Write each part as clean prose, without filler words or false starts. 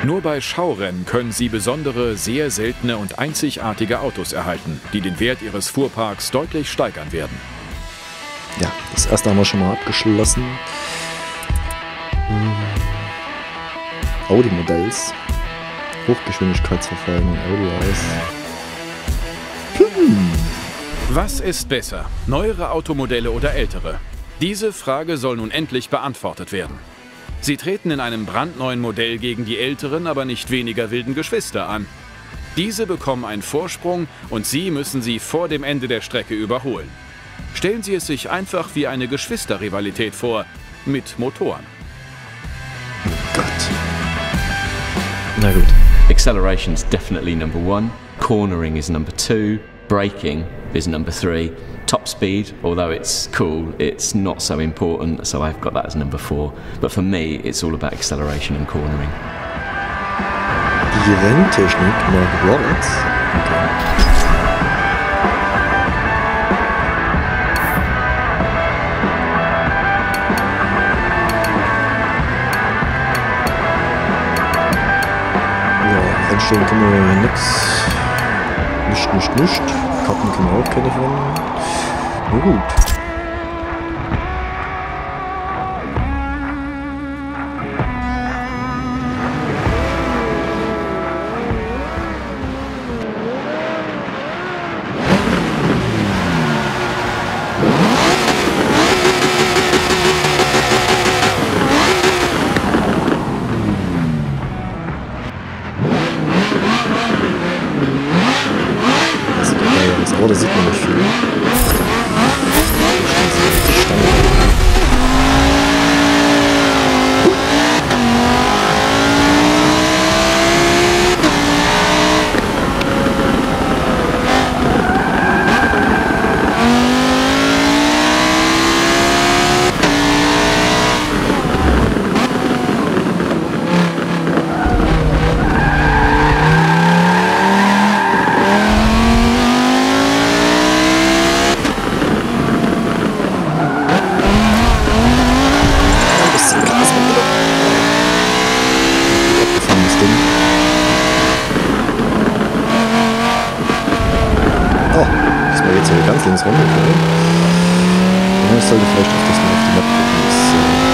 Nur bei Schaurennen können Sie besondere, sehr seltene und einzigartige Autos erhalten, die den Wert Ihres Fuhrparks deutlich steigern werden. Ja, das erste haben wir schon mal abgeschlossen. Audi-Modells. Hochgeschwindigkeitsverfolgung, Audi-Eis. Was ist besser, neuere Automodelle oder ältere? Diese Frage soll nun endlich beantwortet werden. Sie treten in einem brandneuen Modell gegen die älteren, aber nicht weniger wilden Geschwister an. Diese bekommen einen Vorsprung und Sie müssen sie vor dem Ende der Strecke überholen. Stellen Sie es sich einfach wie eine Geschwisterrivalität vor, mit Motoren. Gott. Na gut. Acceleration is definitely number 1, cornering is number 2, braking is number 3, top speed, although it's cool, it's not so important, so I've got that as number 4. But for me, it's all about acceleration and cornering. Die Renntechnik nach Roberts. Okay. Einstellen können wir nix. Nicht. Karten können wir auch keine von. Na gut. Oh, da sieht man nicht viel. Ganz links rum, okay. Ja, ich sollte vielleicht öfters mal auf die Map gucken.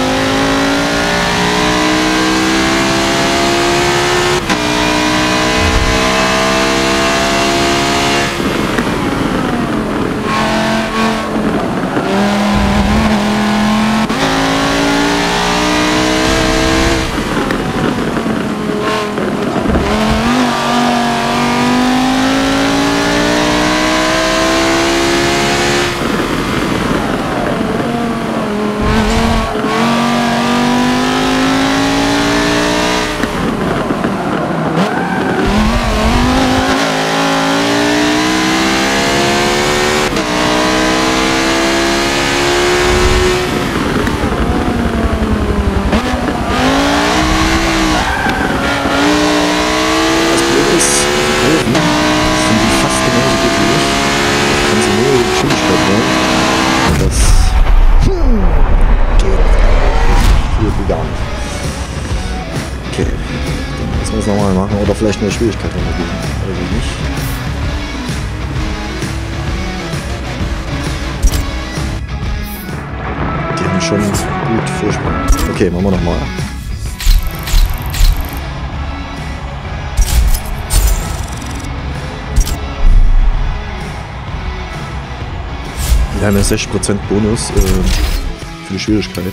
Nochmal machen oder vielleicht eine Schwierigkeit geben. Also nicht. Die haben schon gut Vorsprung. Okay, machen wir nochmal. Wir haben ja 60% Bonus für die Schwierigkeit.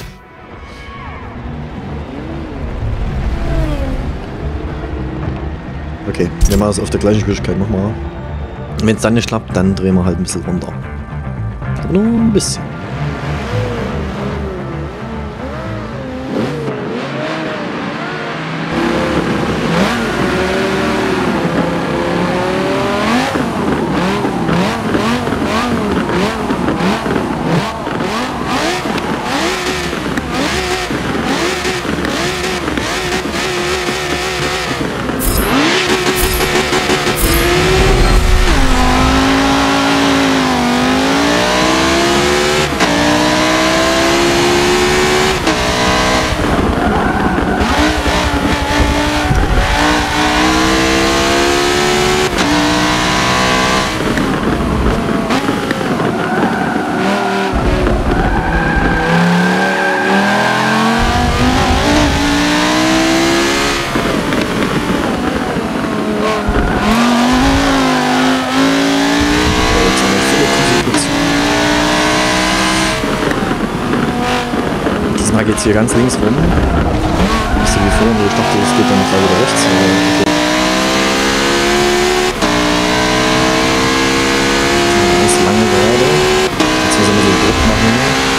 Okay, wir machen es auf der gleichen Schwierigkeit nochmal. Wenn es dann nicht klappt, dann drehen wir halt ein bisschen runter. Nur ein bisschen. jetzt hier ganz links rum. Nicht so wie vorhin, wo ich dachte, es geht dann gleich wieder rechts. Aber okay. Ganz lange gerade. Jetzt müssen wir so Druck machen.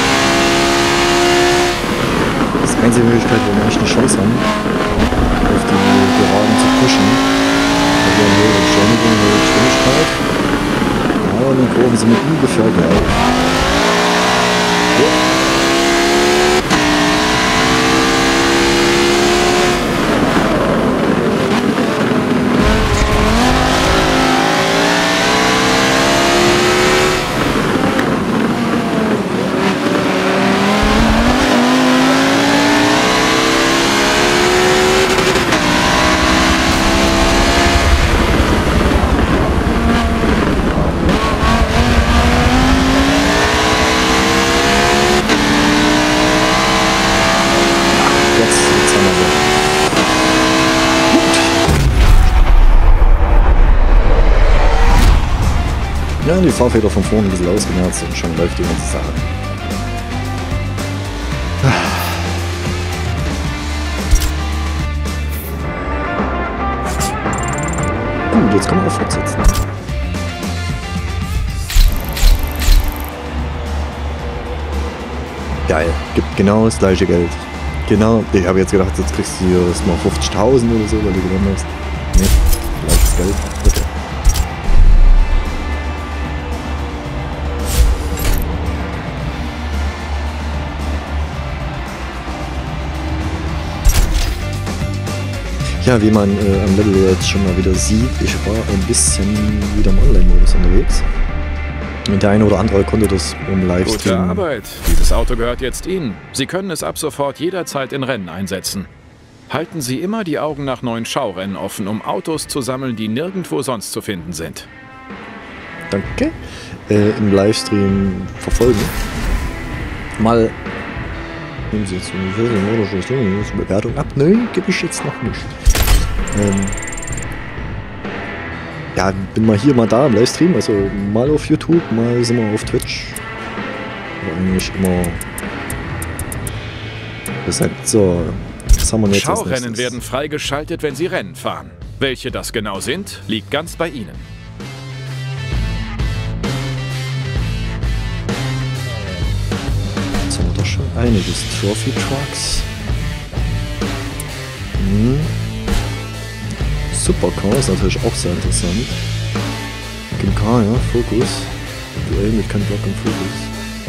Das ist die einzige Möglichkeit, wo wir echt eine Chance haben, auf die Geraden zu pushen. Wir haben hier eine Beschleunigung, eine Geschwindigkeit. Aber die Kurven sind ungefähr gleich. Ja. Ja, die Fahrfeder von vorne ein bisschen ausgemerzt und schon läuft die ganze Sache. Gut, jetzt können wir auch fortsetzen. Geil, gibt genau das gleiche Geld. Genau, ich habe jetzt gedacht, jetzt kriegst du hier erstmal 50.000 oder so, weil du gewonnen hast. Ne, gleiches Geld. Okay. Ja, wie man am Level jetzt schon mal wieder sieht, ich war ein bisschen wieder im Online-Modus unterwegs. Und der eine oder andere konnte das im Livestream. Gute Arbeit. Dieses Auto gehört jetzt Ihnen. Sie können es ab sofort jederzeit in Rennen einsetzen. Halten Sie immer die Augen nach neuen Schaurennen offen, um Autos zu sammeln, die nirgendwo sonst zu finden sind. Danke. Im Livestream verfolgen. Mal. Nehmen Sie jetzt eine Bewertung ab? Nein, gebe ich jetzt noch nicht. Ja, bin mal hier, mal da im Livestream, also mal auf YouTube, mal sind wir auf Twitch. Aber eigentlich immer. So, was haben wir jetzt? Schaurennen werden freigeschaltet, wenn Sie Rennen fahren. Welche das genau sind, liegt ganz bei Ihnen. Jetzt haben wir doch schon einiges. Trophy Trucks. Supercar ist natürlich auch sehr interessant. Kim K, ja, Fokus. Duell mit kein Block im Fokus.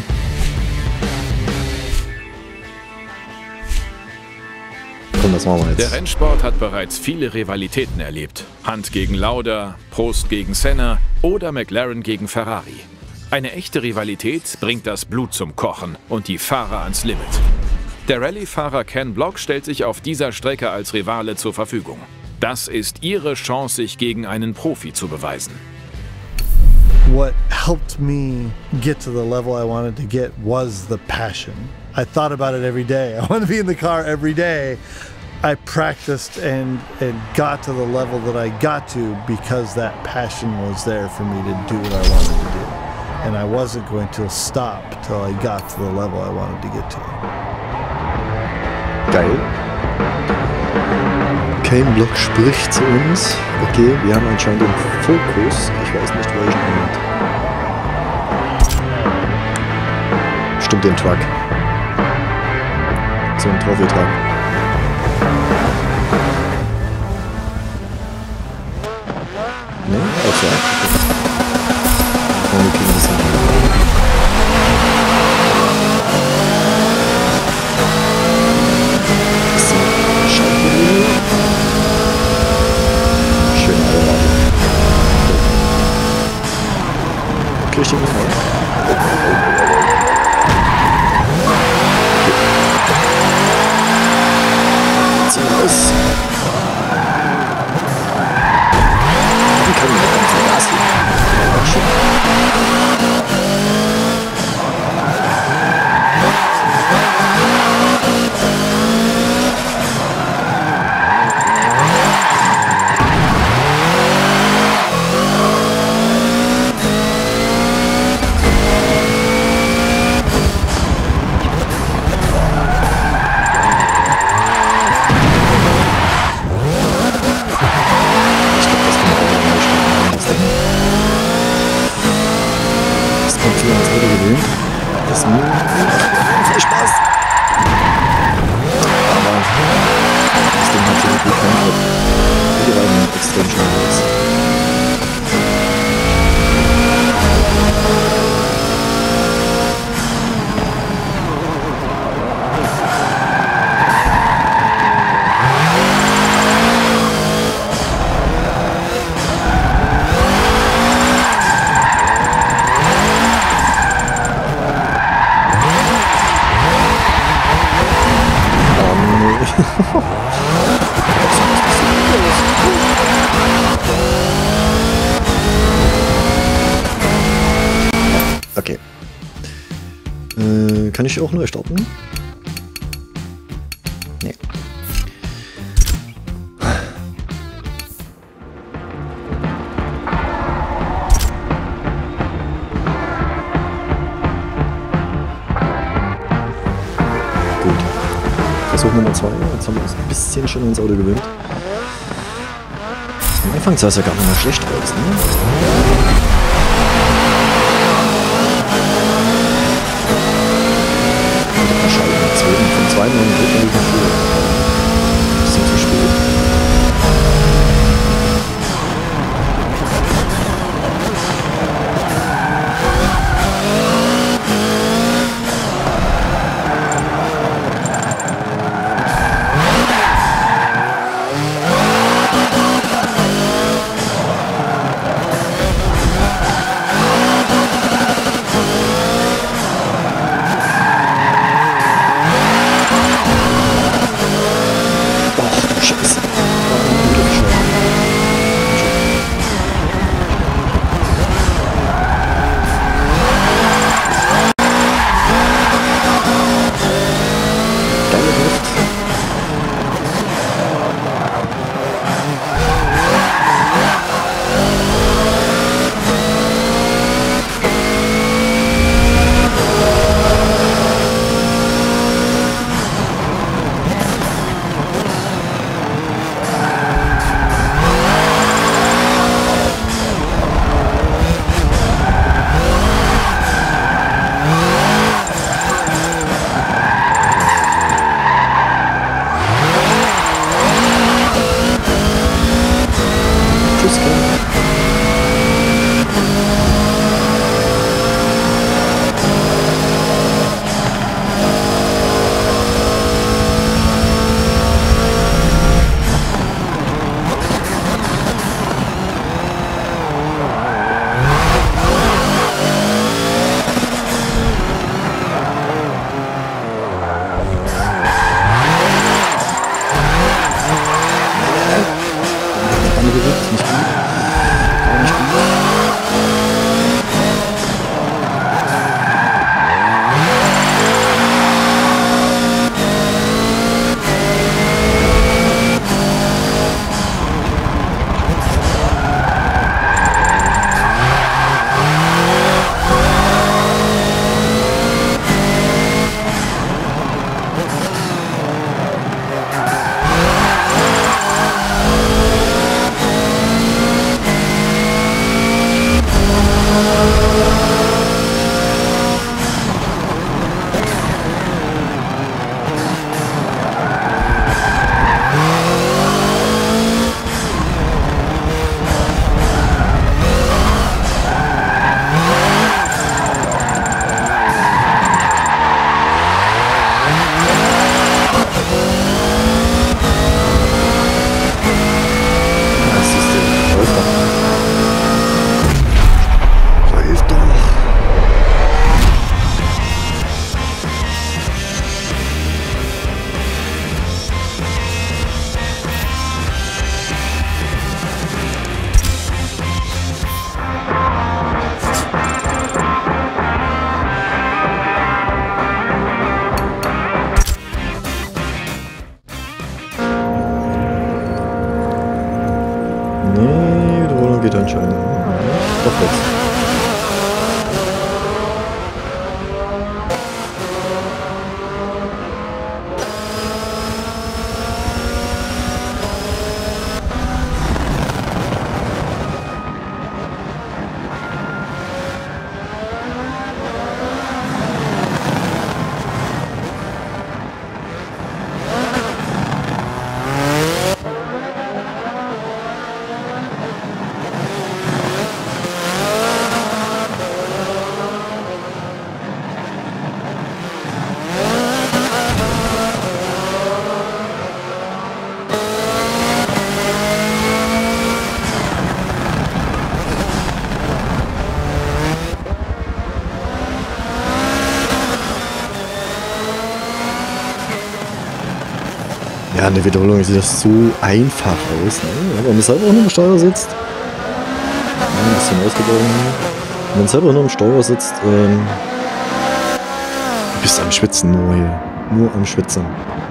Komm, das machen wir jetzt. Der Rennsport hat bereits viele Rivalitäten erlebt. Hunt gegen Lauda, Prost gegen Senna oder McLaren gegen Ferrari. Eine echte Rivalität bringt das Blut zum Kochen und die Fahrer ans Limit. Der Rallye-Fahrer Ken Block stellt sich auf dieser Strecke als Rivale zur Verfügung. Das ist Ihre Chance, sich gegen einen Profi zu beweisen. What helped me get to the level I wanted to get was the passion. I thought about it every day. I wanted to be in the car every day. I practiced and got to the level that I got to because that passion was there for me to do what I wanted to do. And I wasn't going to stop till I got to the level I wanted to get to. Geil. Ken Block spricht zu uns. Okay, wir haben anscheinend den Fokus. Ich weiß nicht welchen Moment. Stimmt, den Truck. So ein Trophy-Truck. Ne? Auch ja. Wir kriegen das hin. Richtig gefallen. Zieh raus. Dann kann man ganz viel Gas geben. Ach, schön. Okay. Kann ich auch neu starten? Nee. Gut. Versuch Nummer 2. Jetzt haben wir uns ein bisschen schon ins Auto gewöhnt. Am Anfang sah es ja gar nicht mal schlecht aus, ne? Vom zweiten und dritten liegen vor. Bisschen zu spät. geht anscheinend. Doch jetzt. Ja, in der Wiederholung sieht das so einfach aus, ne? Wenn man selber nur im Steuer sitzt, ein bisschen ausgebaut, wenn man selber nur im Steuer sitzt, du bist am Schwitzen nur hier. Nur am Schwitzen.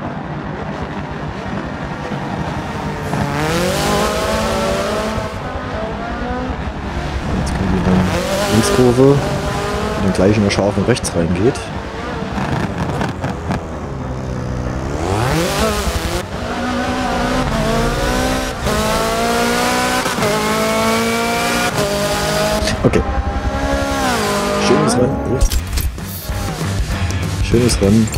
Jetzt kommt wieder eine Linkskurve, die dann gleich in der scharfen rechts reingeht. Okay. Schönes Rennen. Schönes Rennen.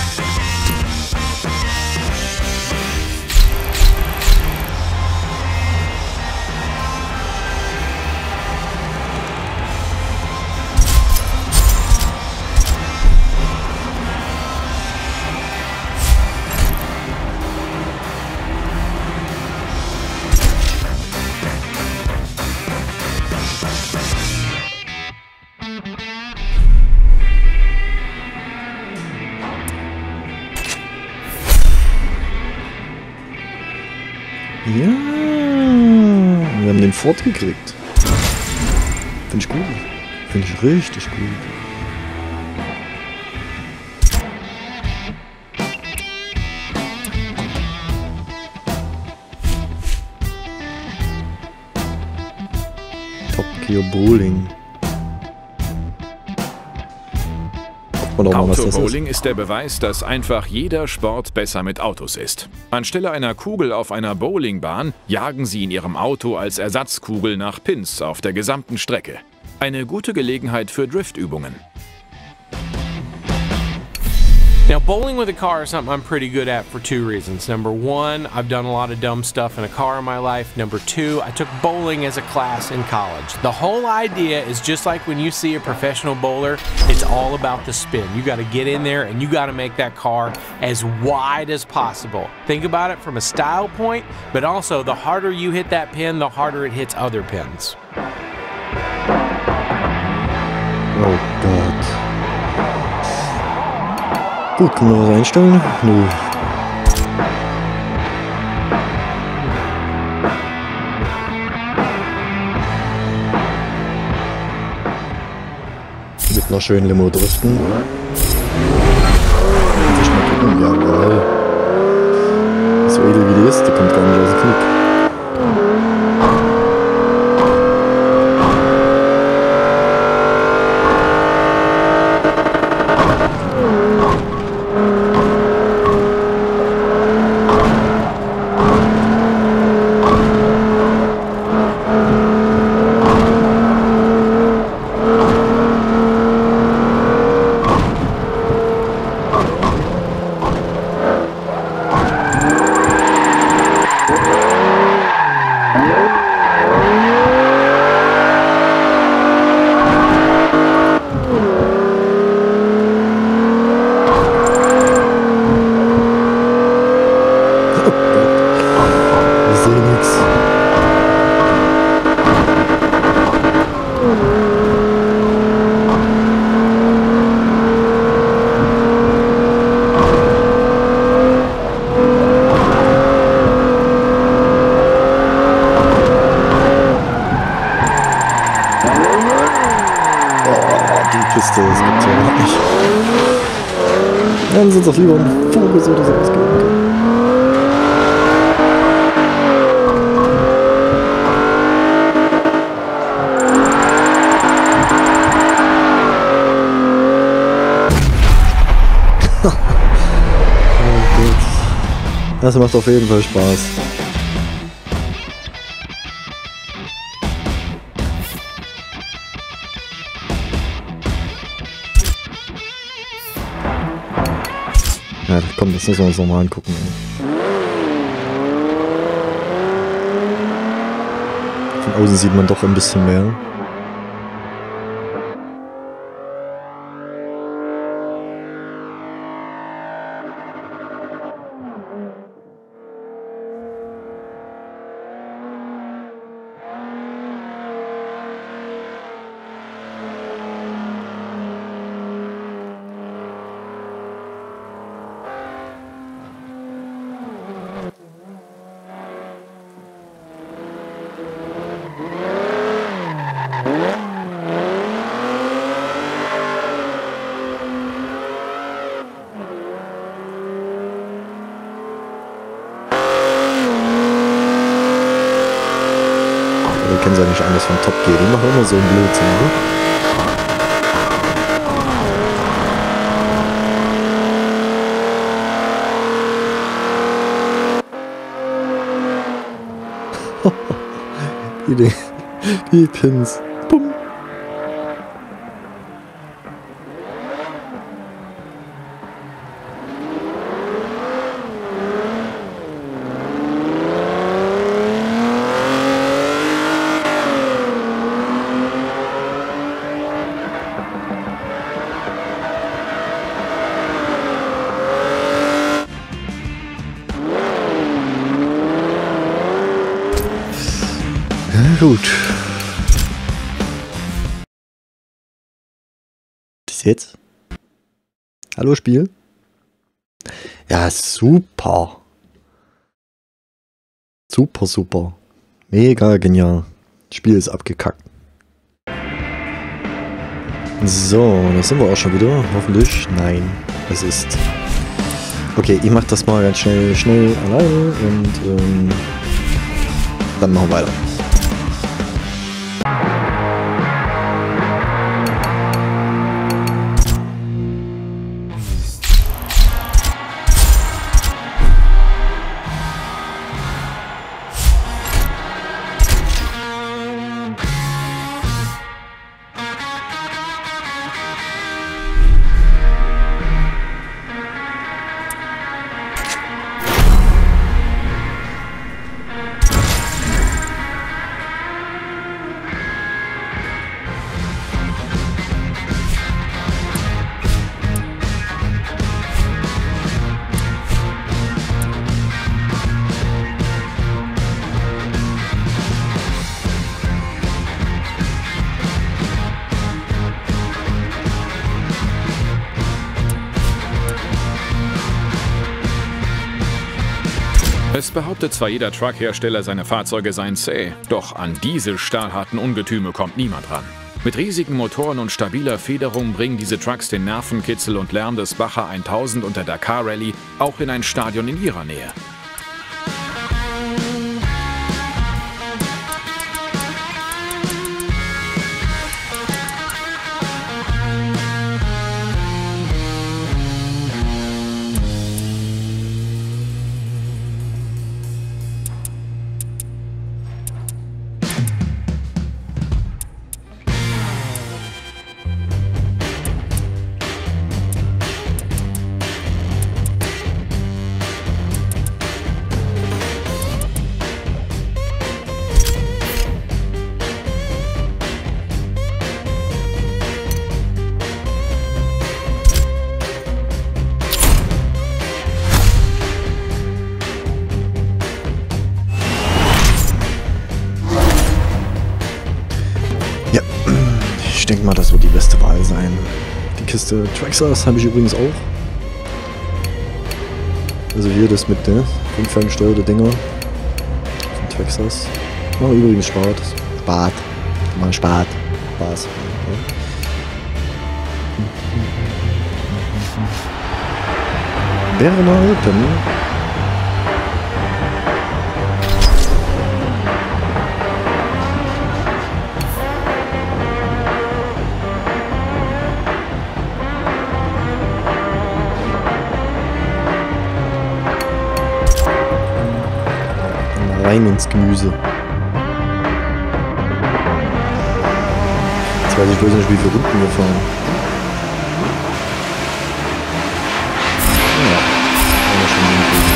Ja, wir haben den Ford gekriegt. Finde ich gut. Finde ich richtig gut. Top Gear Bowling. Autobowling ist der Beweis, dass einfach jeder Sport besser mit Autos ist. Anstelle einer Kugel auf einer Bowlingbahn jagen sie in ihrem Auto als Ersatzkugel nach Pins auf der gesamten Strecke. Eine gute Gelegenheit für Driftübungen. Now, bowling with a car is something I'm pretty good at for two reasons. Number one, I've done a lot of dumb stuff in a car in my life. Number two, I took bowling as a class in college. The whole idea is just like when you see a professional bowler, it's all about the spin. You got to get in there and you got to make that car as wide as possible. Think about it from a style point, but also the harder you hit that pin, the harder it hits other pins. Oh Gott. Gut, können wir was einstellen? Nö. Mit einer schönen Limo driften. Endlich mal gucken, jawohl. So edel wie die ist, die kommt gar nicht aus dem Knick. Kiste, das gibt's ja noch nicht. Dann sind es auch lieber ein Vogel, so das ausgeben kann. Oh Gott. Das macht auf jeden Fall Spaß. Ja, komm, das müssen wir uns nochmal angucken. Von außen sieht man doch ein bisschen mehr. Oder kennen sie ja nicht anders von Top Gear. Die machen immer so einen Blödsinn, ne? Die Pins. Bumm. Gut. Bis jetzt? Hallo Spiel? Ja, super. Super, super. Mega genial. Das Spiel ist abgekackt. So, da sind wir auch schon wieder. Hoffentlich. Nein, es ist... Okay, ich mach das mal ganz schnell alleine und dann machen wir weiter. Es behauptet zwar jeder Truckhersteller, seine Fahrzeuge seien zäh, doch an diese stahlharten Ungetüme kommt niemand ran. Mit riesigen Motoren und stabiler Federung bringen diese Trucks den Nervenkitzel und Lärm des Baja 1000 und der Dakar Rallye auch in ein Stadion in ihrer Nähe. Ich denke mal, das wird die beste Wahl sein. Die Kiste Traxxas habe ich übrigens auch. Also hier das mit der fünffernsteuerte Dinger von Traxxas. Oh, übrigens Spaß. Spaß. Bernhalten. Rein ins Gemüse. Jetzt weiß ich bloß nicht, wie viele Runden wir fahren. Ja, haben wir schon hinkriegen.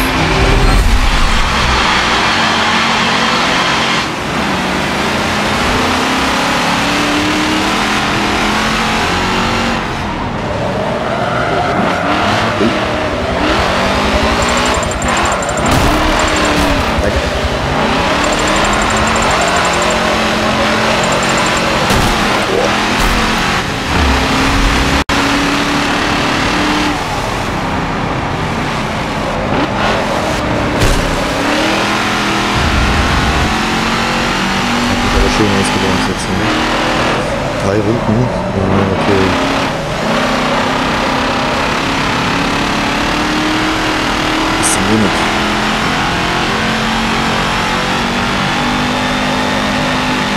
Schön ausgebaut jetzt. Ne? 3 Runden. Ja, okay. Bisschen wenig.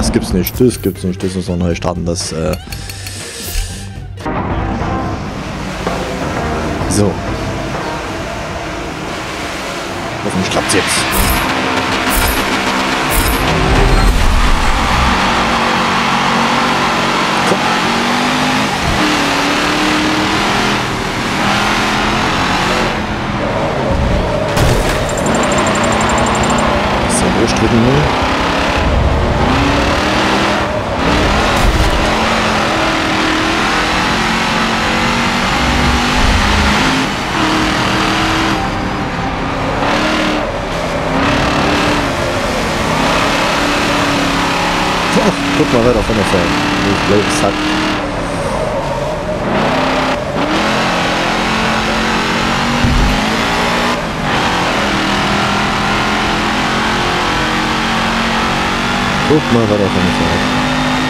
das gibt's nicht. Das gibt's nicht. Das ist noch neu starten. Das, So. Hoffentlich klappt's jetzt. Komm. Bisschen durchdrücken, ne? Guck mal weiter von der Ferne. Ich glaube, es hat. Guck mal weiter von der Ferne.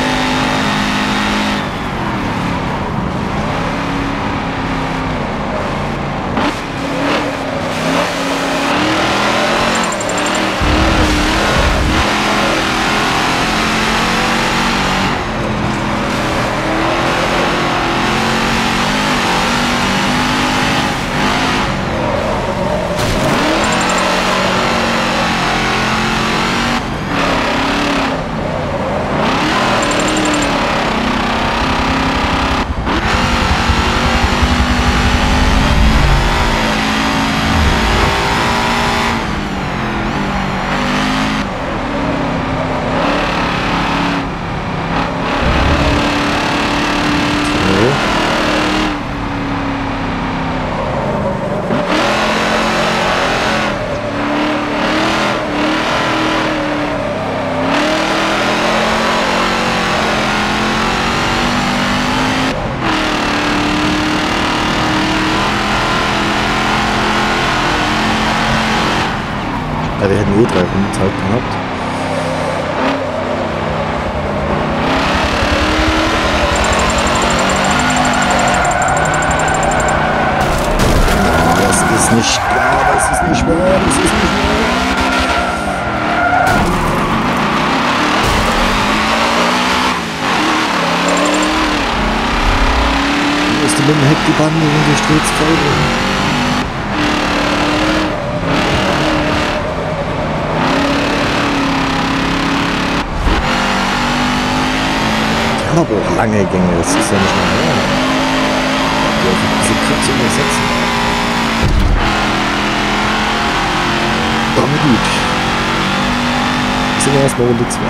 Ja, wir hätten eh 3 Runden Zeit gehabt. Das ist nicht wahr, das ist nicht wahr, das ist nicht wahr. Du musst mit dem Heck die Bande und du stehst voll. Aber auch lange Gänge, das ist ja nicht normal. Die auf diese Kürze übersetzen. Aber gut. Sind wir erstmal Runde 2.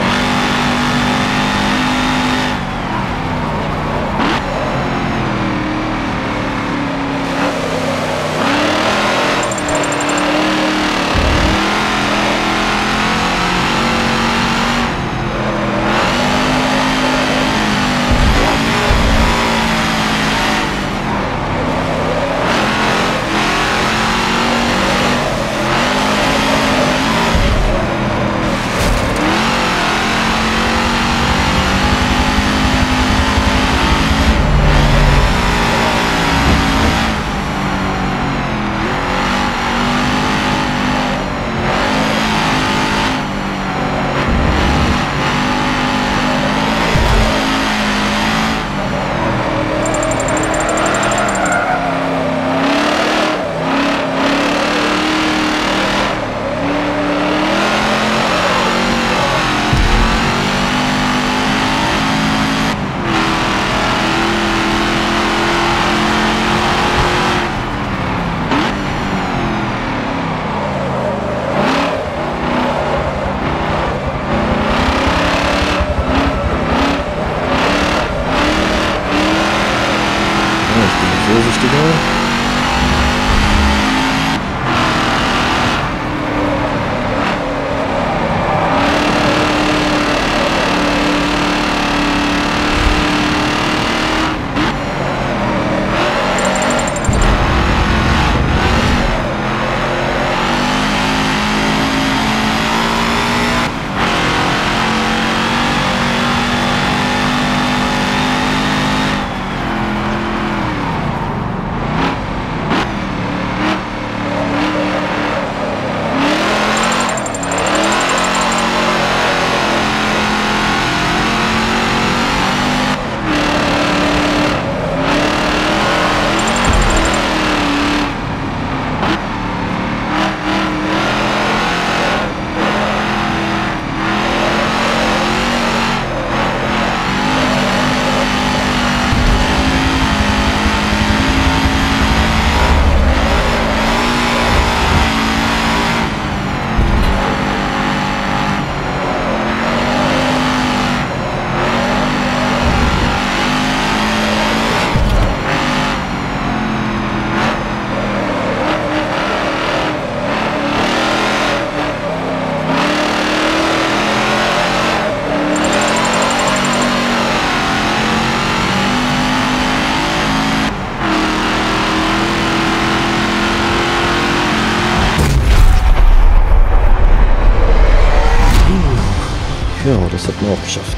Ja, das hat man auch geschafft.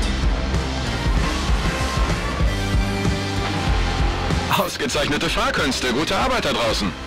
Ausgezeichnete Fahrkünste, gute Arbeit da draußen.